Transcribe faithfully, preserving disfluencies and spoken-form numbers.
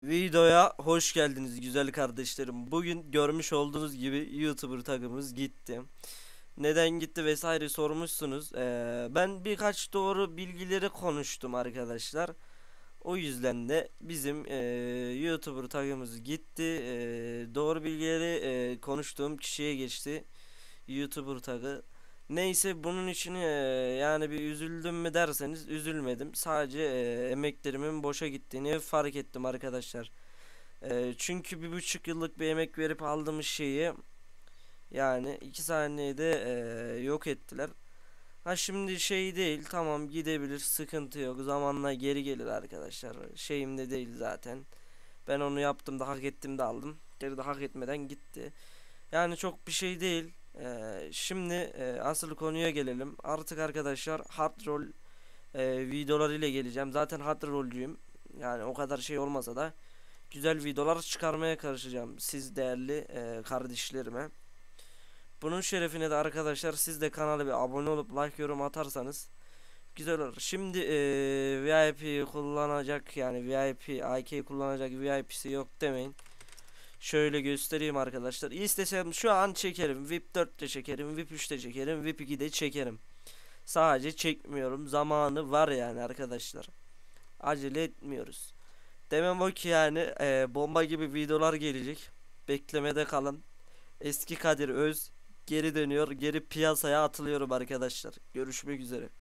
Videoya hoş geldiniz güzel kardeşlerim. Bugün görmüş olduğunuz gibi YouTuber takımız gitti. Neden gitti vesaire sormuşsunuz. Ee, ben birkaç doğru bilgileri konuştum arkadaşlar. O yüzden de bizim ee, YouTuber takımız gitti. Ee, doğru bilgileri ee, konuştuğum kişiye geçti. YouTuber takı. Neyse bunun için ee, yani bir üzüldüm mü derseniz üzülmedim. Sadece ee, emeklerimin boşa gittiğini fark ettim arkadaşlar. Ee, çünkü bir buçuk yıllık bir emek verip aldığımız şeyi yani iki saniyede ee, yok ettiler. Ha şimdi şey değil, tamam gidebilir, sıkıntı yok, zamanla geri gelir arkadaşlar, şeyim de değil zaten. Ben onu yaptım da hak ettim de aldım, geri de hak etmeden gitti. Yani çok bir şey değil. Ee, şimdi ee, asıl konuya gelelim artık arkadaşlar. Hard rol ee, videolarıyla geleceğim, zaten hard rolcuyum. Yani o kadar şey olmasa da güzel videolar çıkarmaya karışacağım siz değerli e, kardeşlerime. Bunun şerefine de arkadaşlar siz de kanala bir abone olup like yorum atarsanız güzel olur. Şimdi e, V I P kullanacak, yani V I P I K kullanacak V I P'si yok demeyin. Şöyle göstereyim arkadaşlar. İstesem şu an çekerim. V I P dört de çekerim. V I P üç de çekerim. V I P iki de çekerim. Sadece çekmiyorum. Zamanı var yani arkadaşlar. Acele etmiyoruz. Demem o ki yani e, bomba gibi videolar gelecek. Beklemede kalın. Eski Kadir Öz geri dönüyor. Geri piyasaya atılıyorum arkadaşlar. Görüşmek üzere.